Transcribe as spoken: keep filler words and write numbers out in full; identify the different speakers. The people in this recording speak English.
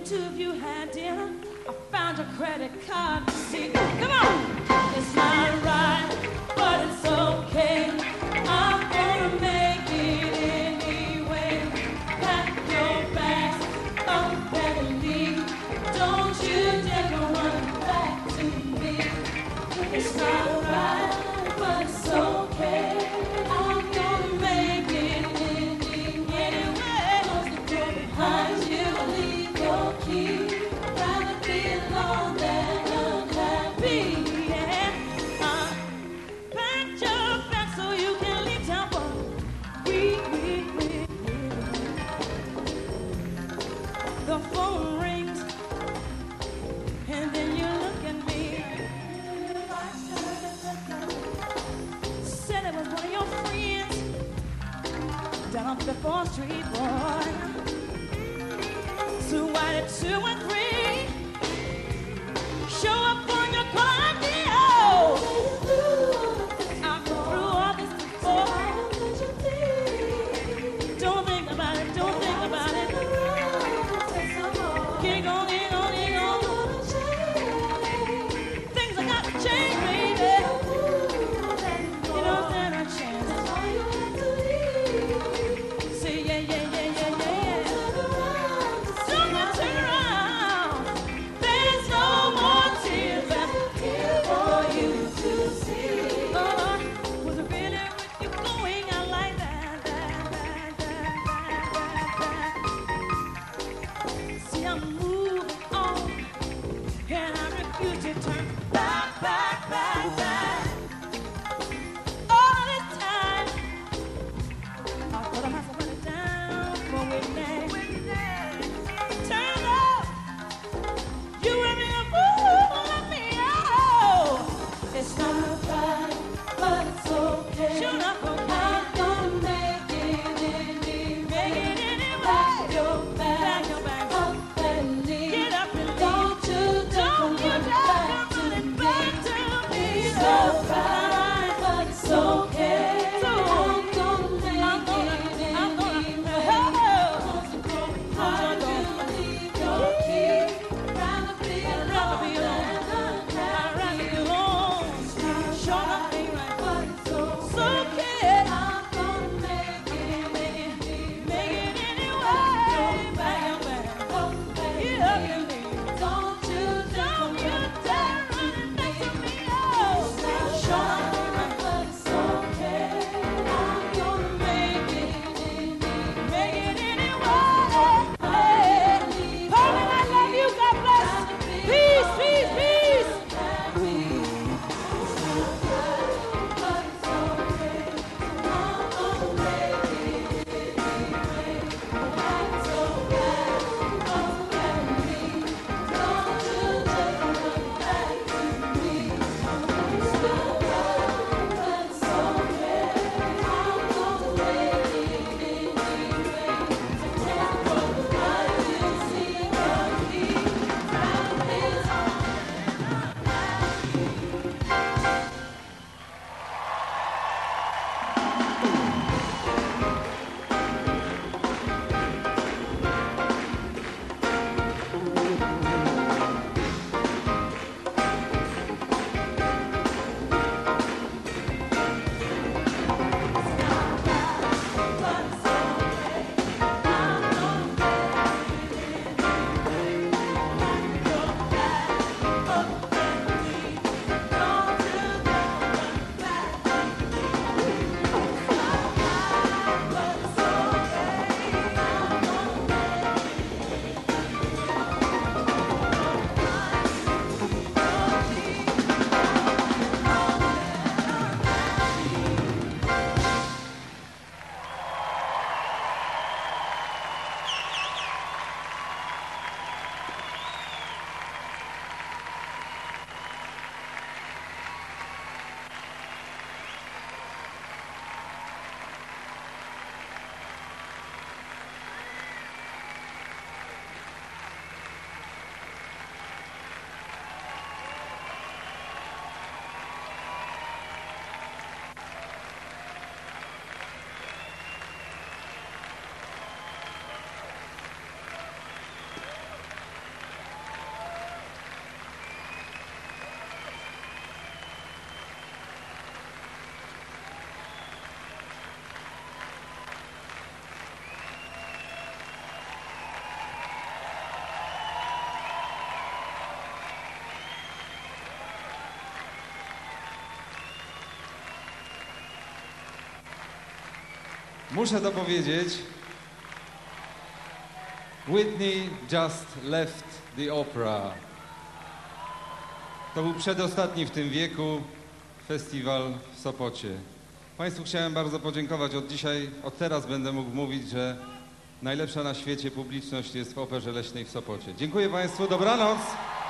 Speaker 1: two of you had dinner. I found your credit card receipt. Come on! It's not right, but it's okay. I'm gonna make it anyway. Pack your bags up and leave. Don't you dare go running back to me. It's not right, but it's okay. I'm gonna make it anyway. Close the door behind you, leave your key. Rather be alone than unhappy. Yeah. Uh, pack your bags so you can leave town for we, we, we. The phone rings, and then you look at me. Said it was one of your friends down off the fourth Street, boy. So why did two and three show up on your car deal? I've been through all this before. Don't think about it, don't think about it. Keep on, keep on, keep on. Things I got to change, baby. You don't stand a chance. Say yeah, yeah, yeah, yeah, yeah, yeah. Don't you turn around.
Speaker 2: Muszę to powiedzieć. Whitney just left the opera. To był przedostatni w tym wieku festiwal w Sopocie. Państwu chciałem bardzo podziękować. Od dzisiaj, od teraz będę mógł mówić, że najlepsza na świecie publiczność jest w Operze Leśnej w Sopocie. Dziękuję Państwu, dobranoc!